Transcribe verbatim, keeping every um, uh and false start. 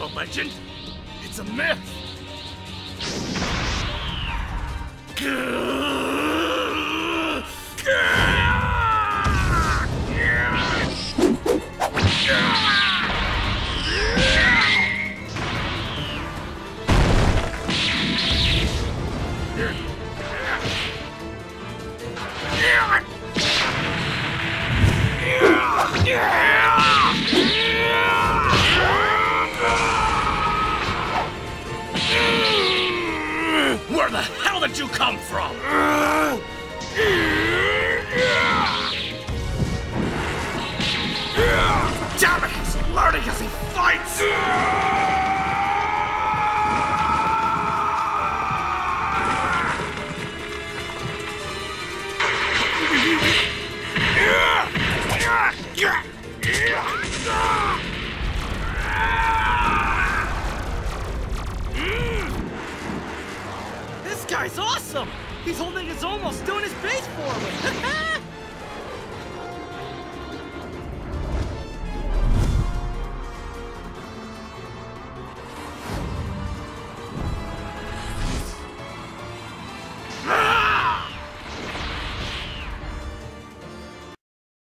a legend. It's a myth. Where the hell did you come from? Damn it, he's learning as he fights! This guy's awesome! He's holding his own while doing his base forward!